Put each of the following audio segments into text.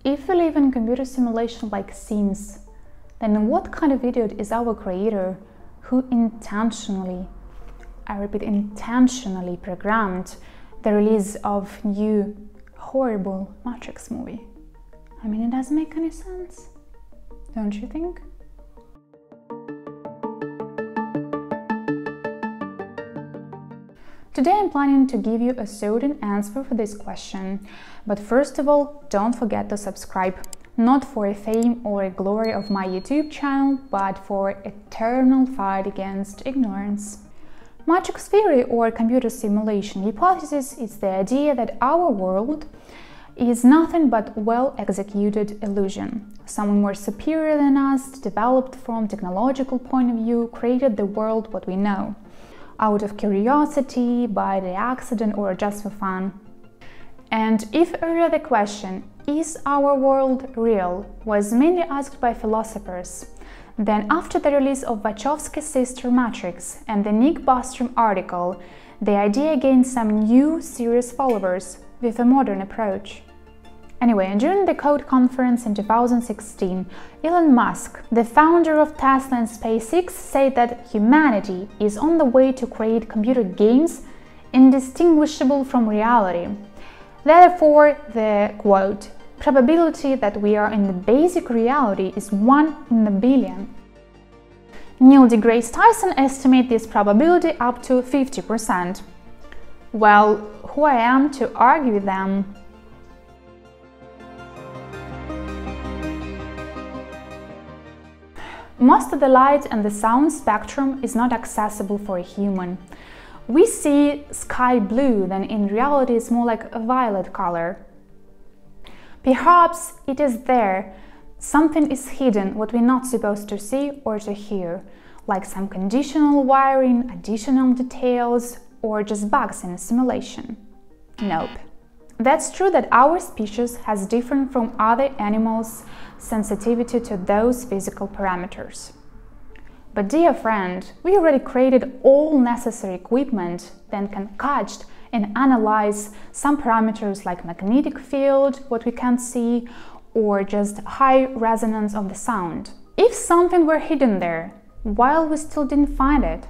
If we live in computer simulation like Sims, then what kind of idiot is our creator who intentionally, I repeat, intentionally programmed the release of new horrible Matrix movie? I mean, it doesn't make any sense, don't you think? Today I'm planning to give you a certain answer for this question, but first of all, don't forget to subscribe, not for fame or glory of my YouTube channel, but for eternal fight against ignorance. Matrix theory or computer simulation hypothesis is the idea that our world is nothing but well-executed illusion. Someone more superior than us, developed from technological point of view, created the world what we know, out of curiosity, by the accident, or just for fun. And if earlier the question, is our world real, was mainly asked by philosophers, then after the release of Wachowski's sister Matrix and the Nick Bostrom article, the idea gained some new serious followers with a modern approach. Anyway, during the Code conference in 2016, Elon Musk, the founder of Tesla and SpaceX, said that humanity is on the way to create computer games indistinguishable from reality. Therefore, the quote, probability that we are in the basic reality is 1 in a billion. Neil Degrasse Tyson estimates this probability up to 50%. Well, who I am to argue with them? Most of the light and the sound spectrum is not accessible for a human. We see sky blue, then in reality it's more like a violet color. Perhaps it is there, something is hidden what we're not supposed to see or to hear, like some conditional wiring, additional details, or just bugs in a simulation. Nope. That's true that our species has different from other animals sensitivity to those physical parameters. But dear friend, we already created all necessary equipment that can catch and analyze some parameters like magnetic field, what we can't see, or just high resonance of the sound. If something were hidden there, why we still didn't find it?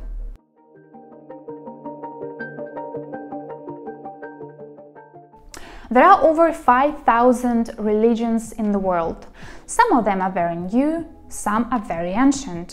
There are over 5,000 religions in the world. Some of them are very new, some are very ancient.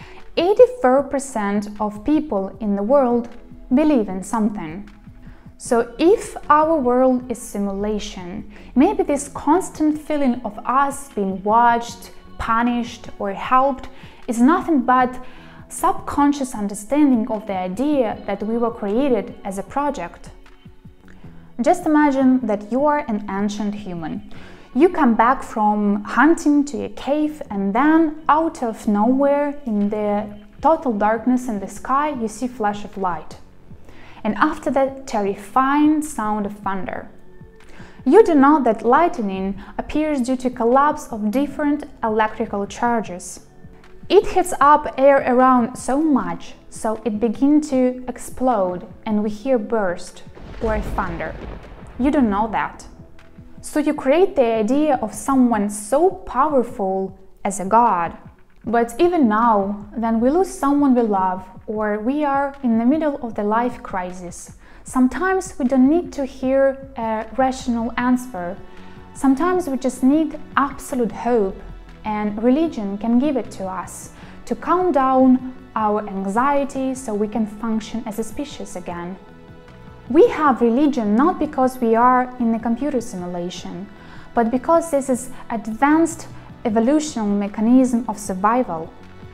84% of people in the world believe in something. So if our world is simulation, maybe this constant feeling of us being watched, punished, or helped is nothing but subconscious understanding of the idea that we were created as a project. Just imagine that you are an ancient human. You come back from hunting to a cave, and then out of nowhere, in the total darkness in the sky, you see a flash of light. And after that, terrifying sound of thunder. You do know that lightning appears due to collapse of different electrical charges. It heats up air around so much, so it begins to explode, and we hear burst or thunder. You don't know that. So you create the idea of someone so powerful as a god. But even now, then we lose someone we love, or we are in the middle of the life crisis. Sometimes we don't need to hear a rational answer. Sometimes we just need absolute hope, and religion can give it to us to calm down our anxiety so we can function as a species again. We have religion not because we are in a computer simulation, but because this is advanced evolutionary mechanism of survival.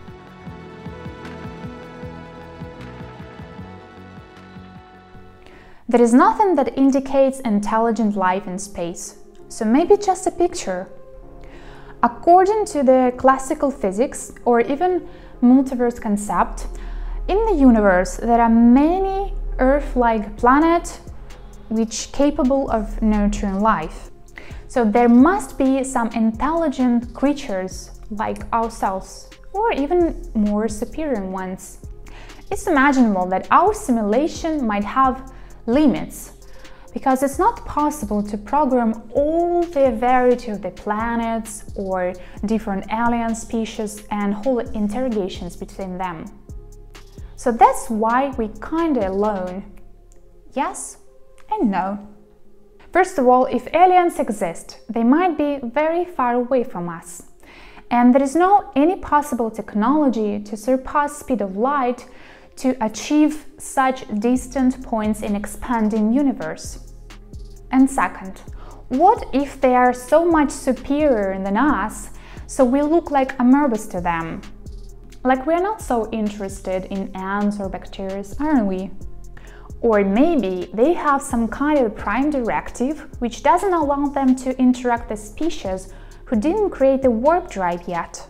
There is nothing that indicates intelligent life in space, so maybe just a picture. According to the classical physics or even multiverse concept, in the universe there are many Earth-like planets which capable of nurturing life. So there must be some intelligent creatures like ourselves, or even more superior ones. It's imaginable that our simulation might have limits, because it's not possible to program all the variety of the planets or different alien species and whole interrogations between them. So that's why we're kinda alone. Yes and no. First of all, if aliens exist, they might be very far away from us. And there is no any possible technology to surpass speed of light to achieve such distant points in expanding universe. And second, what if they are so much superior than us, so we look like amoebas to them? Like we're not so interested in ants or bacteria, aren't we? Or maybe they have some kind of prime directive which doesn't allow them to interact with species who didn't create the warp drive yet.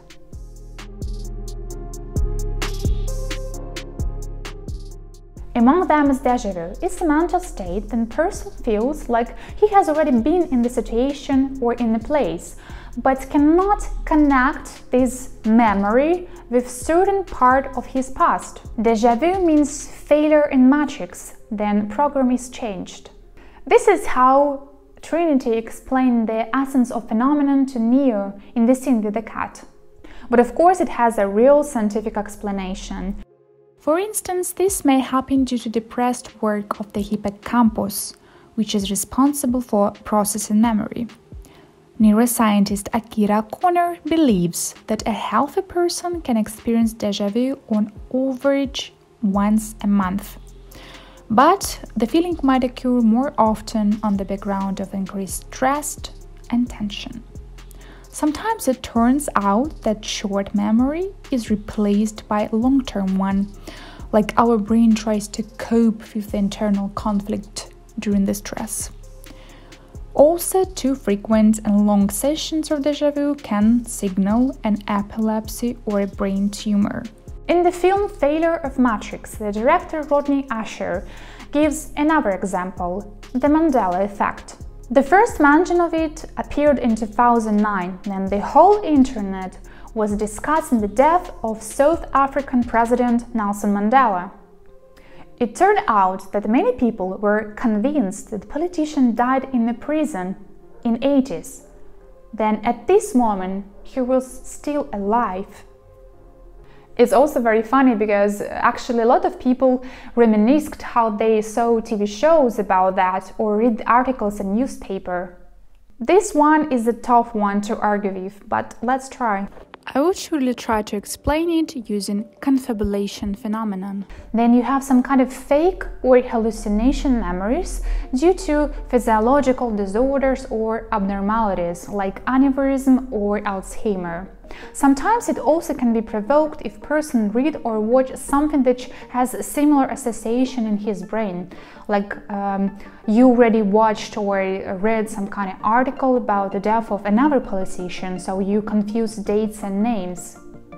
Among them is déjà vu. It's a mental state when a person feels like he has already been in the situation or in the place, but cannot connect this memory with certain part of his past. Déjà vu means failure in matrix, then program is changed. This is how Trinity explained the essence of phenomenon to Neo in the scene with the cat. But of course it has a real scientific explanation. For instance, this may happen due to depressed work of the hippocampus, which is responsible for processing memory. Neuroscientist Akira Connor believes that a healthy person can experience déjà vu on average once a month. But the feeling might occur more often on the background of increased stress and tension. Sometimes it turns out that short memory is replaced by a long-term one, like our brain tries to cope with the internal conflict during the stress. Also, too frequent and long sessions of déjà vu can signal an epilepsy or a brain tumor. In the film Failure of Matrix, the director Rodney Asher gives another example, the Mandela effect. The first mention of it appeared in 2009, when the whole internet was discussing the death of South African President Nelson Mandela. It turned out that many people were convinced that the politician died in a prison in the 80s. Then at this moment, he was still alive. It's also very funny because actually a lot of people reminisced how they saw TV shows about that or read articles in newspaper. This one is a tough one to argue with, but let's try. I would surely try to explain it using confabulation phenomenon. Then you have some kind of fake or hallucination memories due to physiological disorders or abnormalities like aneurysm or Alzheimer. Sometimes it also can be provoked if person read or watch something that has a similar association in his brain, like you already watched or read some kind of article about the death of another politician, so you confuse dates and names.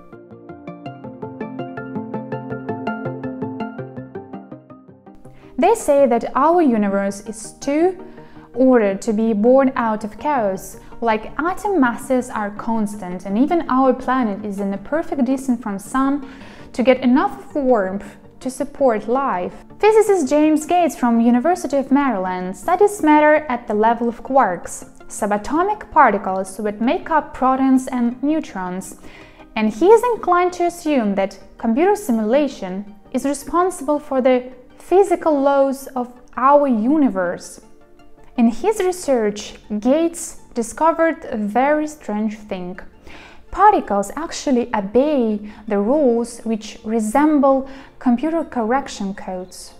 They say that our universe is too ordered to be born out of chaos. Like atom masses are constant, and even our planet is in a perfect distance from Sun to get enough warmth to support life. Physicist James Gates from University of Maryland studies matter at the level of quarks, subatomic particles that make up protons and neutrons, and he is inclined to assume that computer simulation is responsible for the physical laws of our universe. In his research, Gates discovered a very strange thing. Particles actually obey the rules which resemble computer correction codes.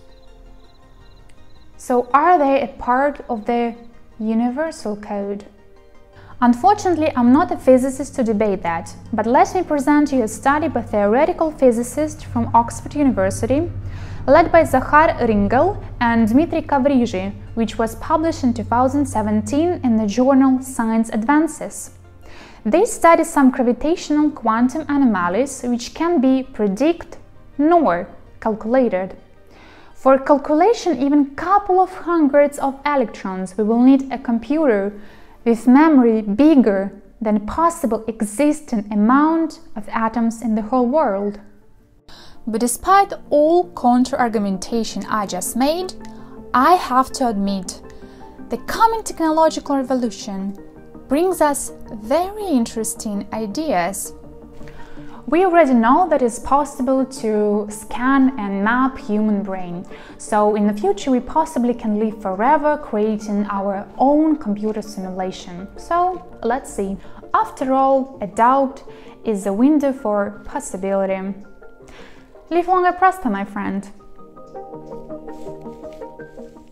So are they a part of the universal code? Unfortunately, I'm not a physicist to debate that, but let me present you a study by theoretical physicists from Oxford University, led by Zahar Ringel and Dmitry Kovrizhy, which was published in 2017 in the journal Science Advances. They study some gravitational quantum anomalies which can be predicted nor calculated. For calculation even couple of hundreds of electrons, we will need a computer with memory bigger than a possible existing amount of atoms in the whole world. But despite all counter-argumentation I just made, I have to admit The coming technological revolution brings us very interesting ideas. We already know that it's possible to scan and map human brain, so in the future we possibly can live forever creating our own computer simulation. So let's see. After all, a doubt is a window for possibility. Live long and prosper, my friend.